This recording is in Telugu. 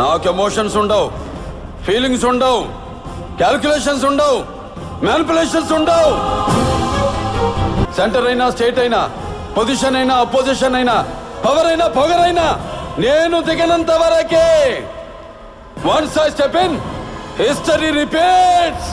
నాకు ఎమోషన్స్ ఉండవు, ఫీలింగ్స్ ఉండవు, క్యాల్కులేషన్స్ ఉండవు, మ్యానిపులేషన్స్ ఉండవు. సెంటర్ అయినా, స్టేట్ అయినా, పొజిషన్ అయినా, అపోజిషన్ అయినా, పవర్ అయినా, పొగరైనా నేను దిగనంత వరకే. Once I step in, history repeats.